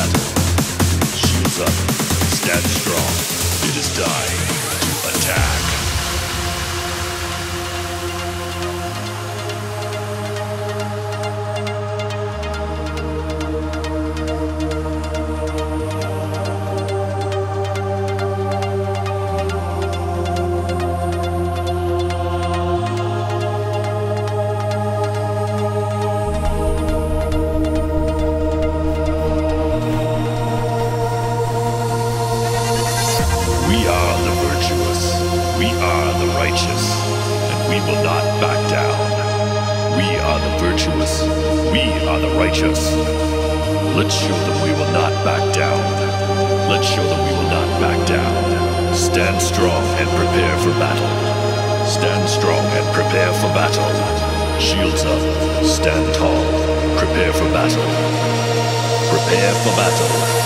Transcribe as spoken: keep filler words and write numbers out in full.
battle. Shields up, stand strong. It is time to attack. We are the virtuous, we are the righteous, and we will not back down. We are the virtuous, we are the righteous. Let's show them we will not back down. Let's show them we will not back down. Stand strong and prepare for battle. Stand strong and prepare for battle. Shields up, stand tall, prepare for battle. Prepare for battle.